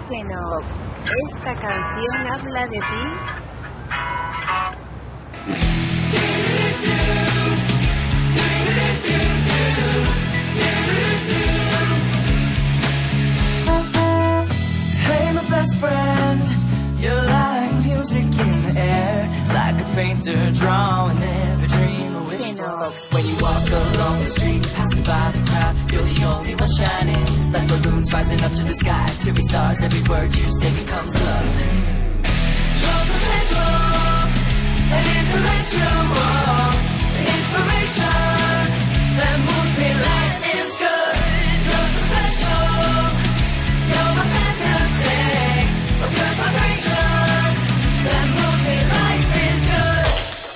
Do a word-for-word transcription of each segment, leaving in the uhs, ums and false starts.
Enoch, ¿esta canción habla de ti? Hey, my best friend, you're like music in the air, like a painter drawing every dream I wish for. When you walk along the street, passing by the crowd, you're the only one shining, like balloons rising up to the sky. To be stars, every word you say becomes love. You're so sensual and intellectual, the inspiration that moves me. Life is good. You're so special. You're my fantasy, a good vibration that moves me. Life is good.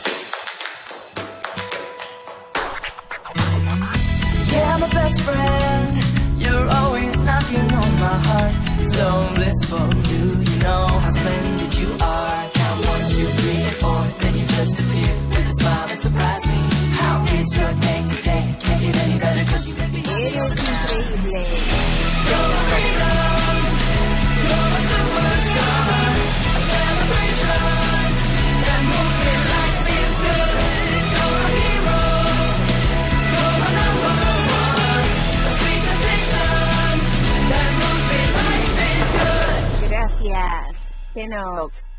Yeah, my best friend, you're always knocking on my heart. So blissful, do you know how splendid you are? Count one, two, three, and four, then you just appear with a smile that surprised me. How is your day today? Can't get any better 'cause you make me happy all the time. You're my freedom, you're my superstar, a celebration that moves me. Life is good. You're a hero, you're my number one, a sweet temptation that moves me. Life is good. Gracias, Enoch.